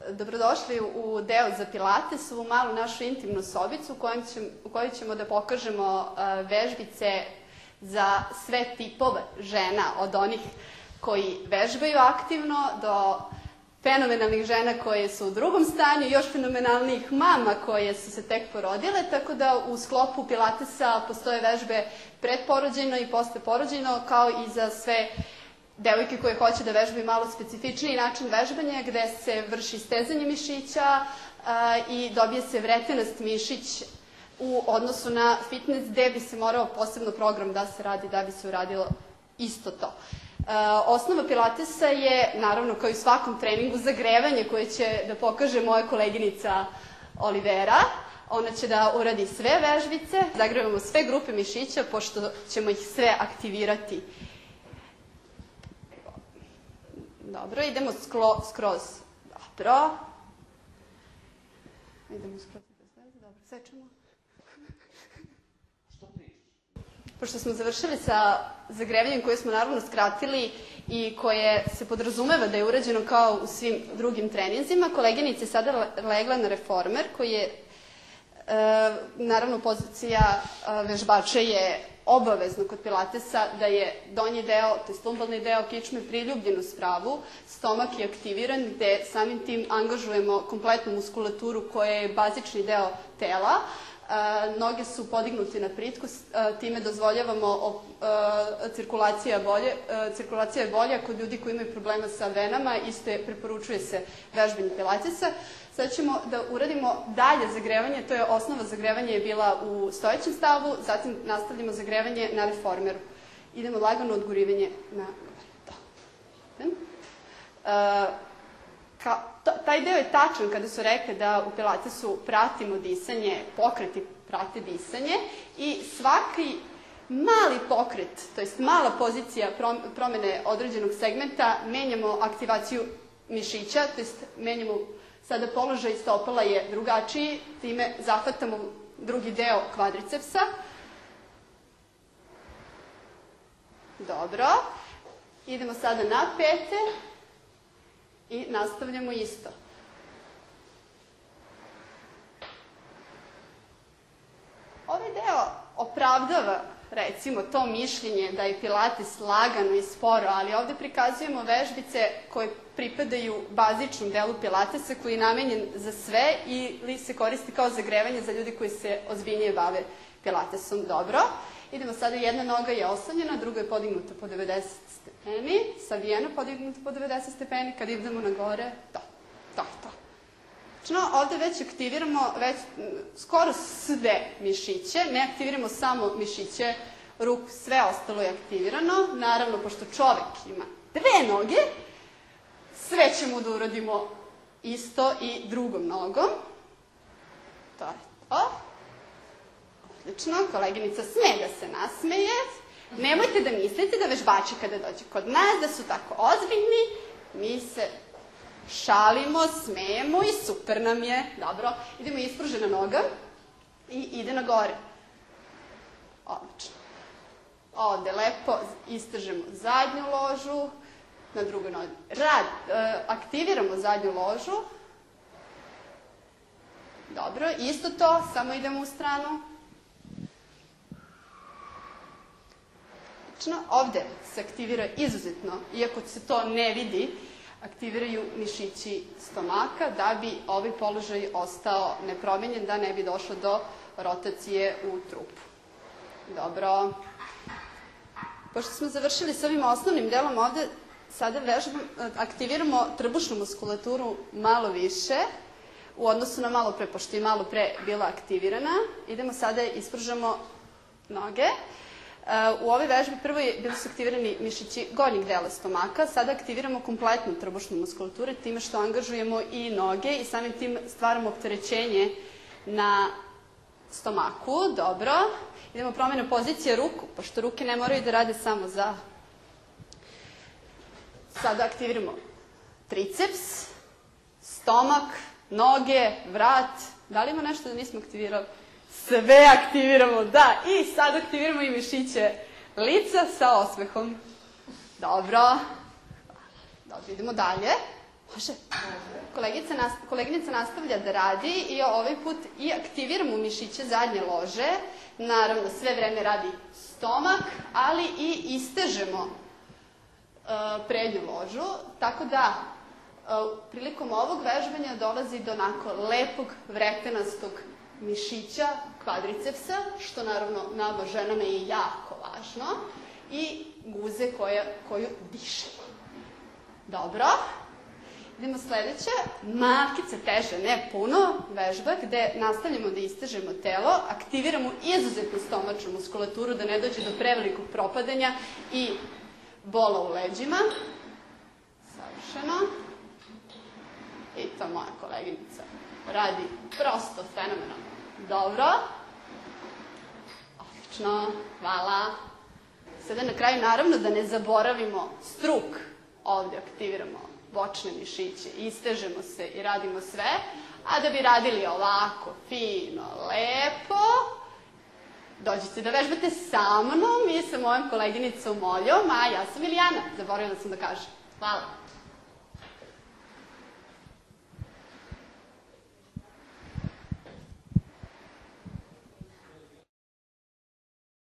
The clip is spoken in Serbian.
Dobrodošli u deo za pilates, u malu našu intimnu sobicu u kojoj ćemo da pokažemo vežbice za sve tipove žena, od onih koji vežbaju aktivno do fenomenalnih žena koje su u drugom stanju, još fenomenalnijih mama koje su se tek porodile, tako da u sklopu pilatesa postoje vežbe predporođajno i posteporođajno, kao i za sve devojke koje hoće da vežbaju malo specifičniji način vežbanja, gde se vrši stezanje mišića i dobije se vretenast mišić u odnosu na fitness, gde bi se morao posebno program da se radi da bi se uradilo isto to. Osnova pilatesa je, naravno, kao i u svakom treningu, zagrevanje koje će da pokaže moja koleginica Olivera. Ona će da uradi sve vežbice, zagrevamo sve grupe mišića, pošto ćemo ih sve aktivirati. Dobro, idemo skroz. Dobro. Idemo skroz. Dobro, sečemo. Pošto smo završili sa zagrevanjem koje smo naravno skratili i koje se podrazumeva da je urađeno kao u svim drugim treninzima, koleginica je sada legla na reformer, koji je, naravno, pozicija vežbača je obavezno kod pilatesa da je donji deo, to je lumbalni deo kičme priljubljen u spravu, stomak je aktiviran, gde samim tim angažujemo kompletnu muskulaturu koja je bazični deo tela. Noge su podignute na pritku, time dozvoljavamo cirkulacija je bolja kod ljudi koji imaju problema sa venama, isto preporučuje se vežbanje pilatesa. Sad ćemo da uradimo dalje zagrevanje, to je osnova zagrevanja je bila u stojećem stavu, zatim nastavljamo zagrevanje na reformeru. Idemo lagano odgurivanje na gore. Taj deo je tačan kada su rekli da u pilatesu pratimo disanje, pokreti prate disanje i svaki mali pokret, to jest mala pozicija promene određenog segmenta, menjamo aktivaciju mišića, to jest menjamo sada položaj stopala je drugačiji, time zahvatamo drugi deo kvadricepsa. Dobro. Idemo sada na pete i nastavljamo isto. Ovaj deo opravdava, recimo, to mišljenje da je pilates lagano i sporo, ali ovde prikazujemo vežbice koje pripadaju bazičnom delu pilatesa koji je namenjen za sve ili se koristi kao zagrevanje za ljudi koji se ozbiljnije bave pilatesom. Dobro. Idemo sada, jedna noga je oslonjena, druga je podignuta po 90 stepeni, savijena podignuta po 90 stepeni, kad idemo na gore, to. Znači, ovde već aktiviramo skoro sve mišiće, ne aktiviramo samo mišiće ruku, sve ostalo je aktivirano. Naravno, pošto čovek ima dve noge, sve ćemo da uradimo isto i drugom nogom. To je to. Odlično, koleginica sme da se nasmeje. Nemojte da mislite da vežbači kada dođe kod nas da su tako ozbiljni. Mi se šalimo, smejemo i super nam je. Dobro, idemo ispružena noga i ide na gore. Odlično. Ovde lepo istražemo zadnju ložu, na drugoj nozi. Aktiviramo zadnju ložu. Dobro, isto to, samo idemo u stranu. Ovde se aktivira izuzetno, iako se to ne vidi, aktiviraju mišići stomaka da bi ovaj položaj ostao nepromenjen, da ne bi došlo do rotacije u trupu. Dobro. Pošto smo završili s ovim osnovnim delom, ovde sada aktiviramo trbušnu muskulaturu malo više u odnosu na malo pre, pošto je malo pre bila aktivirana. Idemo sada i ispružamo noge. U ovoj vežbi prvo bili su aktivirani mišići gornjeg dela stomaka, sada aktiviramo kompletnu trbušnu muskulaturu time što angažujemo i noge i samim tim stvaramo opterećenje na stomaku. Dobro. Idemo promjena pozicije ruku, pošto ruke ne moraju da rade samo za... Sada aktiviramo triceps, stomak, noge, vrat. Da li ima nešto da nismo aktivirali? Sve aktiviramo, da. I sad aktiviramo i mišiće lica sa osmehom. Dobro. Dobro, idemo dalje. Može. Koleginica nastavlja da radi i ovaj put i aktiviramo mišiće zadnje lože. Naravno, sve vreme radi stomak, ali i istežemo prednju ložu, tako da prilikom ovog vežbanja dolazi do onako lepog vretenastog mišića kvadricepsa, što naravno nama ženama je jako važno, i guze koju dišemo. Dobro. Idemo sledeće, malkice teže, ne puno, vežba gde nastavljamo da istežemo telo, aktiviramo izuzetno stomačnu muskulaturu da ne dođe do prevelikog propadanja i bola u leđima. Savršeno. I to moja koleginica radi prosto fenomenalno. Dobro. Odlično, hvala. Sada na kraju naravno da ne zaboravimo struk. Ovde aktiviramo bočne mišiće, istežemo se i radimo sve, a da bi radili ovako, fino, lepo, dođite da vežbate sa mnom i sa mojom koleginicom Moljom, a ja sam Ilijana, zaboravila sam da kažem. Hvala.